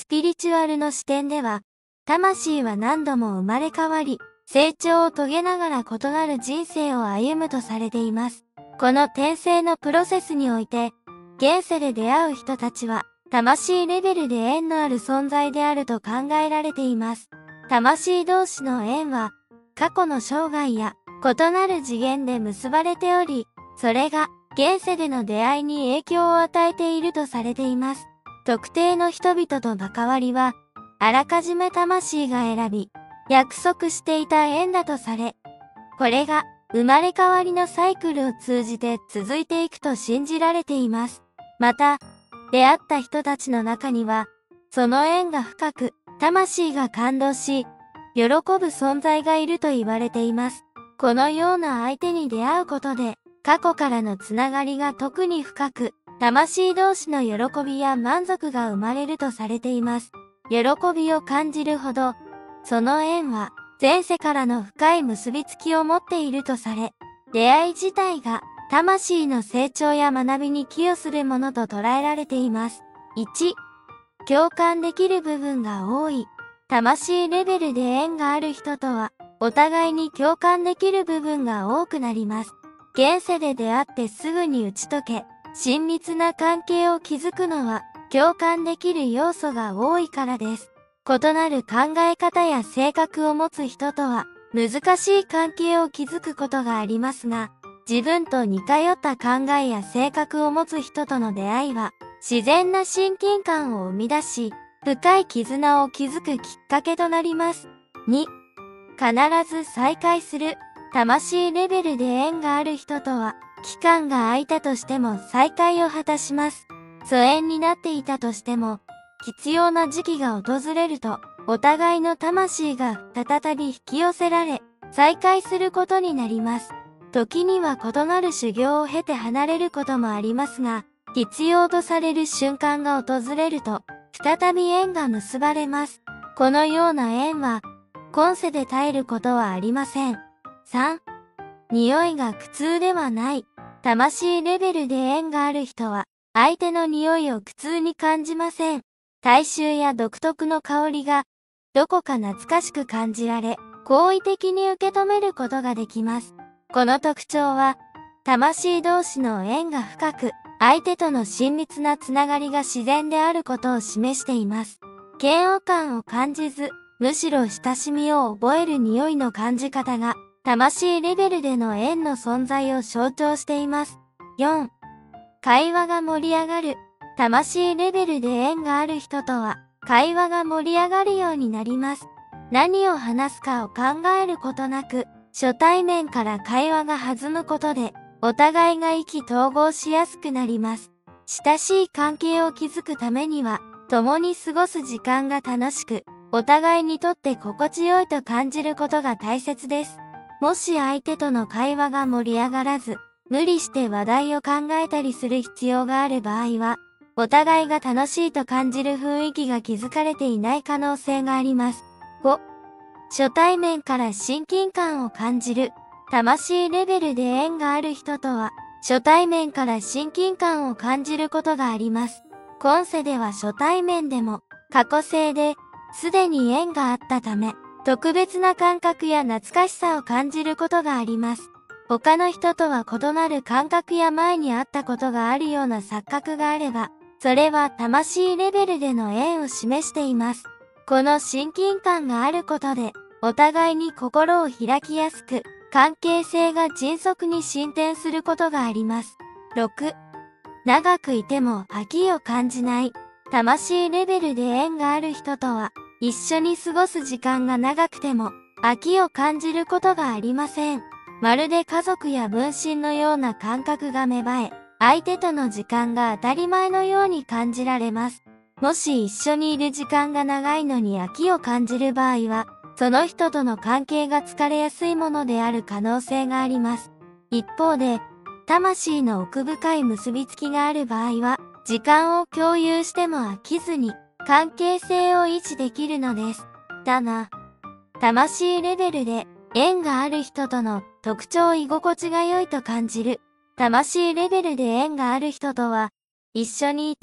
ピリチュアルの視点では、魂は何度も生まれ変わり、成長を遂げながら異なる人生を歩むとされています。この転生のプロセスにおいて、現世で出会う人たちは、魂レベルで縁のある存在であると考えられています。魂同士の縁は、過去の生涯や異なる次元で結ばれており、それが現世での出会いに影響を与えているとされています。特定の人々との関わりは、あらかじめ魂が選び、約束していた縁だとされ、これが生まれ変わりのサイクルを通じて続いていくと信じられています。また、出会った人たちの中には、その縁が深く、魂が感動し、喜ぶ存在がいると言われています。このような相手に出会うことで、過去からのつながりが特に深く、魂同士の喜びや満足が生まれるとされています。喜びを感じるほど、その縁は前世からの深い結びつきを持っているとされ、出会い自体が魂の成長や学びに寄与するものと捉えられています。1、共感できる部分が多い。魂レベルで縁がある人とは、お互いに共感できる部分が多くなります。現世で出会ってすぐに打ち解け、親密な関係を築くのは、共感できる要素が多いからです。異なる考え方や性格を持つ人とは、難しい関係を築くことがありますが、自分と似通った考えや性格を持つ人との出会いは、自然な親近感を生み出し、深い絆を築くきっかけとなります。2、必ず再会する。魂レベルで縁がある人とは、期間が空いたとしても再会を果たします。疎遠になっていたとしても、必要な時期が訪れると、お互いの魂が再び引き寄せられ、再会することになります。時には異なる修行を経て離れることもありますが、必要とされる瞬間が訪れると、再び縁が結ばれます。このような縁は、今世で絶えることはありません。3、匂いが苦痛ではない。魂レベルで縁がある人は、相手の匂いを苦痛に感じません。体臭や独特の香りが、どこか懐かしく感じられ、好意的に受け止めることができます。この特徴は、魂同士の縁が深く、相手との親密なつながりが自然であることを示しています。嫌悪感を感じず、むしろ親しみを覚える匂いの感じ方が、魂レベルでの縁の存在を象徴しています。4、会話が盛り上がる。魂レベルで縁がある人とは、会話が盛り上がるようになります。何を話すかを考えることなく、初対面から会話が弾むことで、お互いが意気投合しやすくなります。親しい関係を築くためには、共に過ごす時間が楽しく、お互いにとって心地よいと感じることが大切です。もし相手との会話が盛り上がらず、無理して話題を考えたりする必要がある場合は、お互いが楽しいと感じる雰囲気が築かれていない可能性があります。5、初対面から親近感を感じる。魂レベルで縁がある人とは、初対面から親近感を感じることがあります。今世では初対面でも、過去世で、すでに縁があったため、特別な感覚や懐かしさを感じることがあります。他の人とは異なる感覚や前に会ったことがあるような錯覚があれば、それは魂レベルでの縁を示しています。この親近感があることで、お互いに心を開きやすく、関係性が迅速に進展することがあります。6、長くいても飽きを感じない。魂レベルで縁がある人とは、一緒に過ごす時間が長くても、飽きを感じることがありません。まるで家族や分身のような感覚が芽生え、相手との時間が当たり前のように感じられます。もし一緒にいる時間が長いのに飽きを感じる場合は、その人との関係が疲れやすいものである可能性があります。一方で、魂の奥深い結びつきがある場合は、時間を共有しても飽きずに、関係性を維持できるのです。だな。魂レベルで縁がある人との特徴居心地が良いと感じる。魂レベルで縁がある人とは、一緒にいて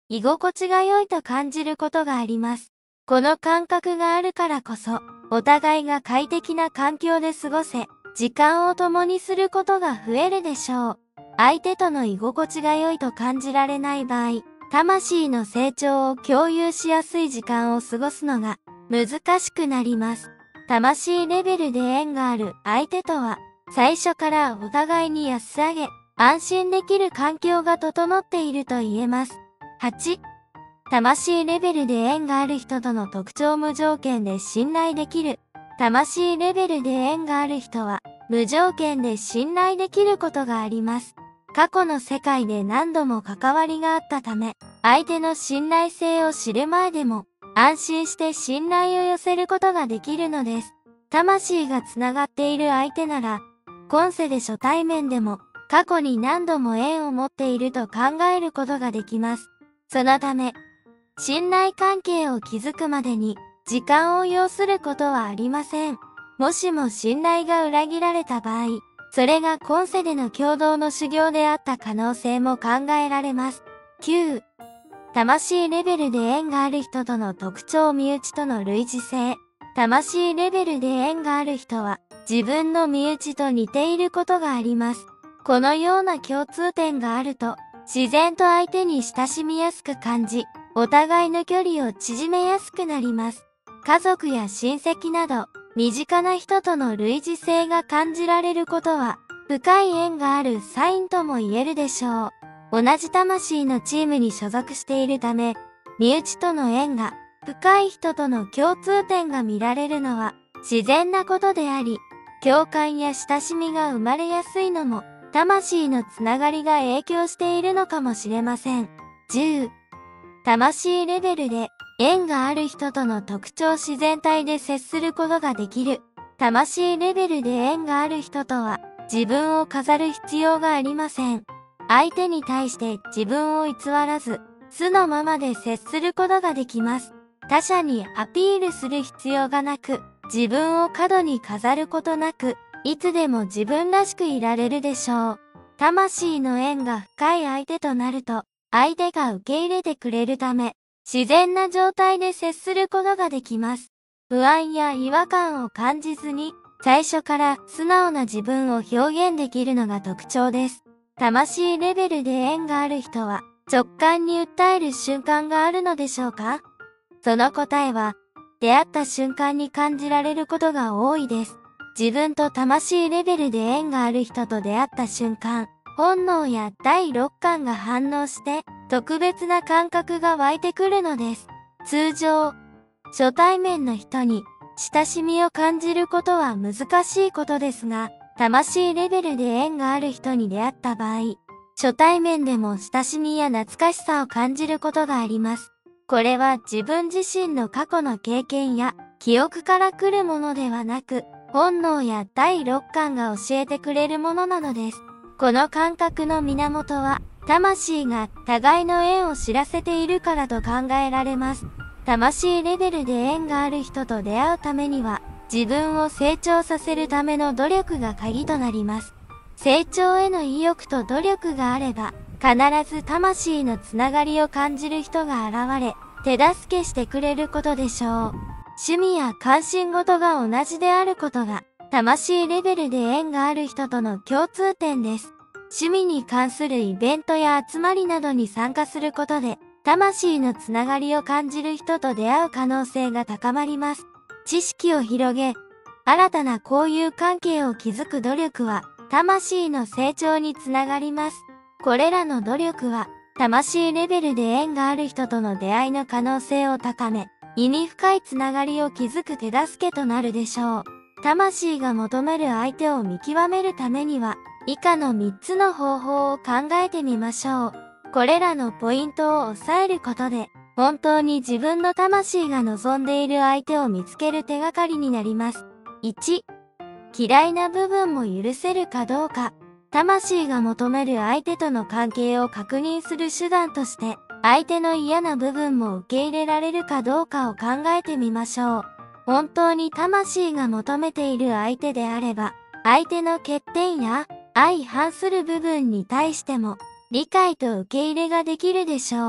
居心地が良いと感じることがあります。この感覚があるからこそ、お互いが快適な環境で過ごせ、時間を共にすることが増えるでしょう。相手との居心地が良いと感じられない場合、魂の成長を共有しやすい時間を過ごすのが難しくなります。魂レベルで縁がある相手とは、最初からお互いに安上げ、安心できる環境が整っていると言えます。8、魂レベルで縁がある人との特徴無条件で信頼できる。魂レベルで縁がある人は、無条件で信頼できることがあります。過去の世界で何度も関わりがあったため、相手の信頼性を知る前でも、安心して信頼を寄せることができるのです。魂がつながっている相手なら、今世で初対面でも、過去に何度も縁を持っていると考えることができます。そのため、信頼関係を築くまでに時間を要することはありません。もしも信頼が裏切られた場合、それが今世での共同の修行であった可能性も考えられます。9、魂レベルで縁がある人との特徴身内との類似性。魂レベルで縁がある人は、自分の身内と似ていることがあります。このような共通点があると、自然と相手に親しみやすく感じ、お互いの距離を縮めやすくなります。家族や親戚など、身近な人との類似性が感じられることは、深い縁があるサインとも言えるでしょう。同じ魂のチームに所属しているため、身内との縁が、深い人との共通点が見られるのは、自然なことであり、共感や親しみが生まれやすいのも、魂のつながりが影響しているのかもしれません。10、魂レベルで縁がある人との特徴自然体で接することができる。魂レベルで縁がある人とは自分を飾る必要がありません。相手に対して自分を偽らず、素のままで接することができます。他者にアピールする必要がなく、自分を過度に飾ることなく、いつでも自分らしくいられるでしょう。魂の縁が深い相手となると、相手が受け入れてくれるため、自然な状態で接することができます。不安や違和感を感じずに、最初から素直な自分を表現できるのが特徴です。魂レベルで縁がある人は、直感に訴える瞬間があるのでしょうか？その答えは、出会った瞬間に感じられることが多いです。自分と魂レベルで縁がある人と出会った瞬間、本能や第六感が反応して、特別な感覚が湧いてくるのです。通常、初対面の人に親しみを感じることは難しいことですが、魂レベルで縁がある人に出会った場合、初対面でも親しみや懐かしさを感じることがあります。これは自分自身の過去の経験や記憶から来るものではなく、本能や第六感が教えてくれるものなのです。この感覚の源は、魂が互いの縁を知らせているからと考えられます。魂レベルで縁がある人と出会うためには、自分を成長させるための努力が鍵となります。成長への意欲と努力があれば、必ず魂のつながりを感じる人が現れ、手助けしてくれることでしょう。趣味や関心事が同じであることが、魂レベルで縁がある人との共通点です。趣味に関するイベントや集まりなどに参加することで、魂のつながりを感じる人と出会う可能性が高まります。知識を広げ、新たな交友関係を築く努力は、魂の成長につながります。これらの努力は、魂レベルで縁がある人との出会いの可能性を高め、意味深いつながりを築く手助けとなるでしょう。魂が求める相手を見極めるためには、以下の3つの方法を考えてみましょう。これらのポイントを押さえることで、本当に自分の魂が望んでいる相手を見つける手がかりになります。1、嫌いな部分も許せるかどうか。魂が求める相手との関係を確認する手段として、相手の嫌な部分も受け入れられるかどうかを考えてみましょう。本当に魂が求めている相手であれば、相手の欠点や相反する部分に対しても、理解と受け入れができるでしょう。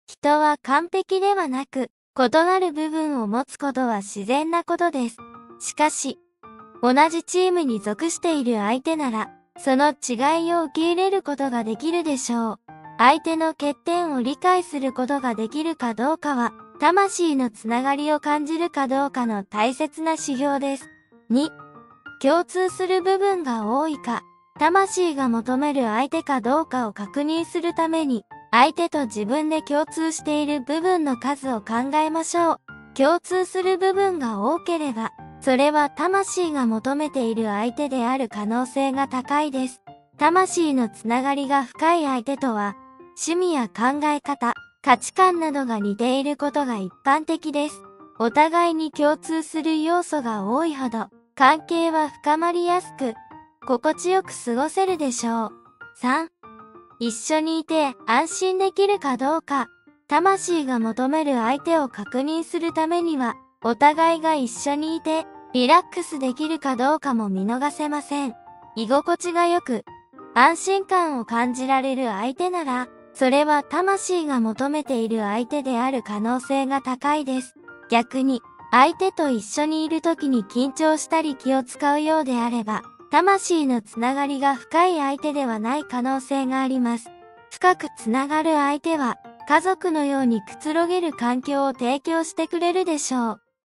人は完璧ではなく、異なる部分を持つことは自然なことです。しかし、同じチームに属している相手なら、その違いを受け入れることができるでしょう。相手の欠点を理解することができるかどうかは、魂のつながりを感じるかどうかの大切な指標です。2、共通する部分が多いか、魂が求める相手かどうかを確認するために、相手と自分で共通している部分の数を考えましょう。共通する部分が多ければ、それは魂が求めている相手である可能性が高いです。魂のつながりが深い相手とは、趣味や考え方、価値観などが似ていることが一般的です。お互いに共通する要素が多いほど、関係は深まりやすく、心地よく過ごせるでしょう。3、一緒にいて安心できるかどうか、魂が求める相手を確認するためには、お互いが一緒にいて、リラックスできるかどうかも見逃せません。居心地が良く、安心感を感じられる相手なら、それは魂が求めている相手である可能性が高いです。逆に、相手と一緒にいる時に緊張したり気を使うようであれば、魂のつながりが深い相手ではない可能性があります。深くつながる相手は、家族のようにくつろげる環境を提供してくれるでしょう。